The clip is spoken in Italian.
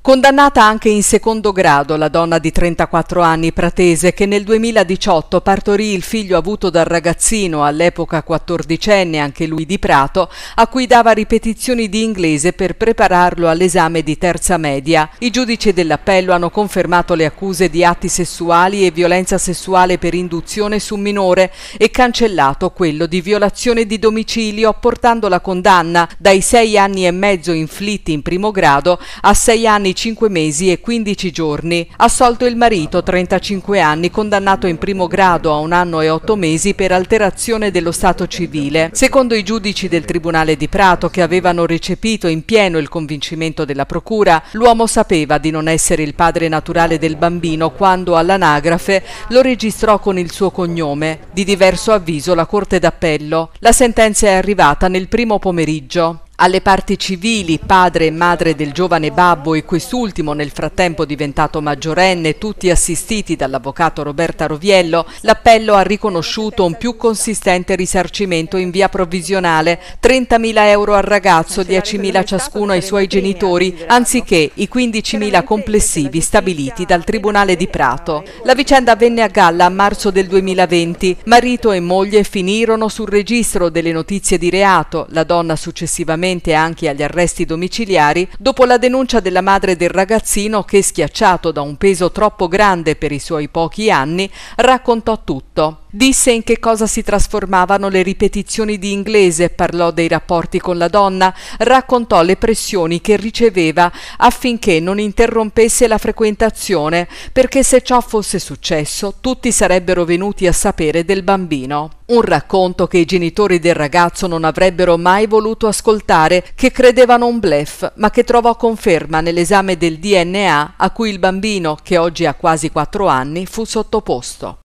Condannata anche in secondo grado la donna di 34 anni pratese che nel 2018 partorì il figlio avuto dal ragazzino, all'epoca 14enne anche lui di Prato, a cui dava ripetizioni di inglese per prepararlo all'esame di terza media. I giudici dell'appello hanno confermato le accuse di atti sessuali e violenza sessuale per induzione su minore e cancellato quello di violazione di domicilio, portando la condanna dai 6 anni e mezzo inflitti in primo grado a 6 anni 5 mesi e 15 giorni. Assolto il marito, 35 anni, condannato in primo grado a 1 anno e 8 mesi per alterazione dello stato civile. Secondo i giudici del Tribunale di Prato, che avevano recepito in pieno il convincimento della procura, l'uomo sapeva di non essere il padre naturale del bambino quando all'anagrafe lo registrò con il suo cognome. Di diverso avviso la Corte d'Appello. La sentenza è arrivata nel primo pomeriggio. Alle parti civili, padre e madre del giovane babbo e quest'ultimo nel frattempo diventato maggiorenne, tutti assistiti dall'avvocato Roberta Roviello, l'appello ha riconosciuto un più consistente risarcimento in via provvisionale, 30.000 euro al ragazzo, 10.000 ciascuno ai suoi genitori, anziché i 15.000 complessivi stabiliti dal Tribunale di Prato. La vicenda avvenne a Galla a marzo del 2020. Marito e moglie finirono sul registro delle notizie di reato, la donna successivamente anche agli arresti domiciliari dopo la denuncia della madre del ragazzino che, schiacciato da un peso troppo grande per i suoi pochi anni, raccontò tutto. Disse in che cosa si trasformavano le ripetizioni di inglese, parlò dei rapporti con la donna, raccontò le pressioni che riceveva affinché non interrompesse la frequentazione, perché se ciò fosse successo tutti sarebbero venuti a sapere del bambino. Un racconto che i genitori del ragazzo non avrebbero mai voluto ascoltare, che credevano un bluff, ma che trovò conferma nell'esame del DNA a cui il bambino, che oggi ha quasi 4 anni, fu sottoposto.